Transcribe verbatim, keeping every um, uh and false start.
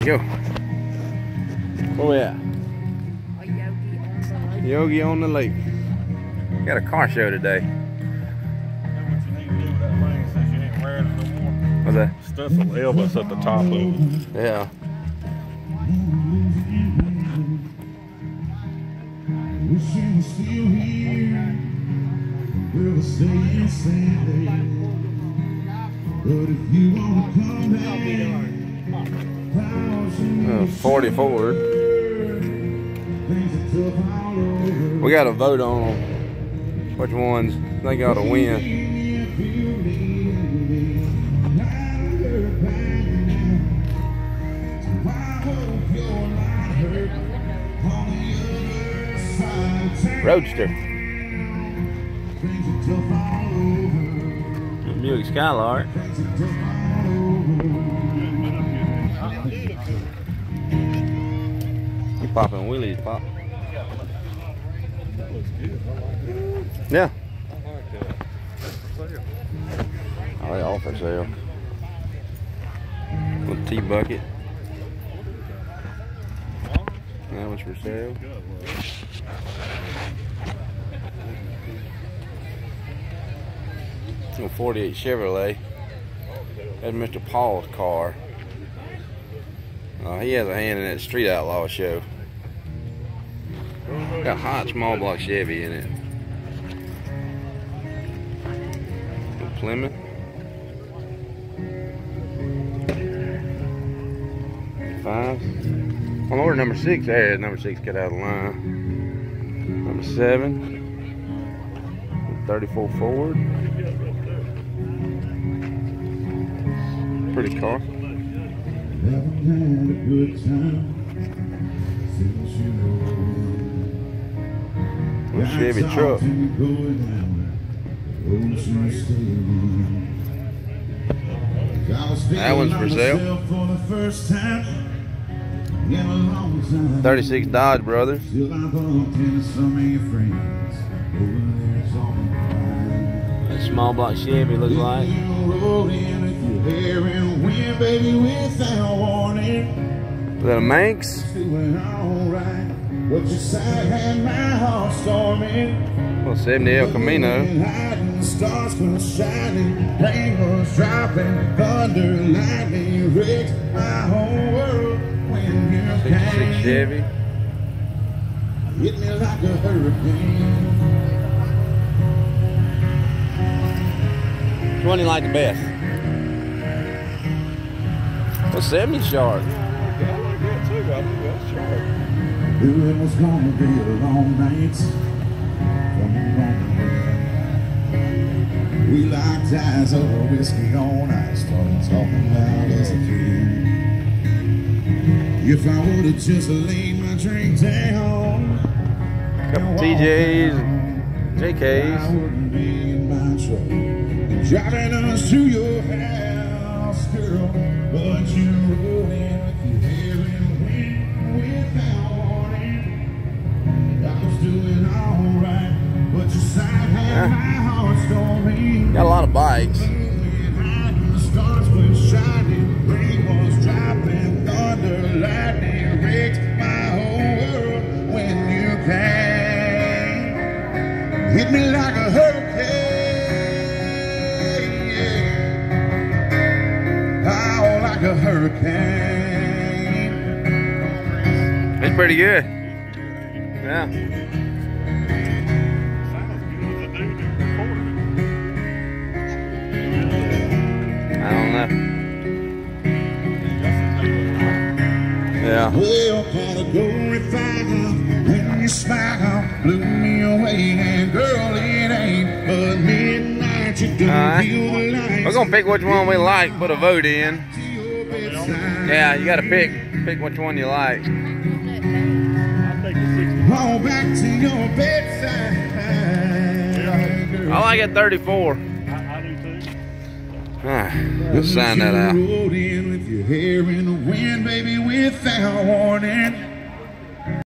Go. Where we at? Yogi on the lake. Got a car show today. What's that? Stuff from Elvis at the top of it. Yeah. Wishing was still here, we'll stay Sunday. But if you wanna come back, Uh, forty Ford. We got to vote on which ones think ought to win. Roadster. Buick Skylark. You popping wheelies, pop. Yeah. Oh, they all for sale. Little T bucket. That one's for sale. Little forty-eight Chevrolet. That's Mister Paul's car. Uh, he has a hand in that Street Outlaw show. Got a hot small block Chevy in it. Little Plymouth. Five. On order number six there. Number six got out of line. Number seven. thirty-four Ford. Pretty car. A Chevy truck. That one's for sale. thirty-six Dodge Brothers. That small block Chevy looks like. Is that a Manx? Well, seventy El Camino. sixty-six Chevy. Hit me like a hurricane. Which one do you like the best? Well, seventy Shark. Yeah, I like that too. I think that's sharp. It was gonna be a long night. We locked eyes over whiskey on ice, started talking about us again. If I would have just laid my drink down, Couple T Js and J Ks. I wouldn't be in my truck driving us to your house, girl. But you rode in with your hair in the wind without warning. I was doing alright, but your side had my heart storming. Got a lot of bikes. The stars were shining, rain was dropping, thunder, lightning wrecked my whole world when you came. Hit me like a hurricane, yeah. Oh, like a hurricane. It's pretty good. Yeah. I don't know. Yeah. Well, category five, when you smile, blew me away, and girl, it ain't but midnight. You don't Alright. feel the lights. We're gonna pick which one we like, put a vote in. Yeah, you gotta pick pick which one you like. I'll take the sixty. All back to your bedside. I like it thirty-four. I, I do too. Alright, let's sign that out. You rode in with your hair in the wind, baby, without warning.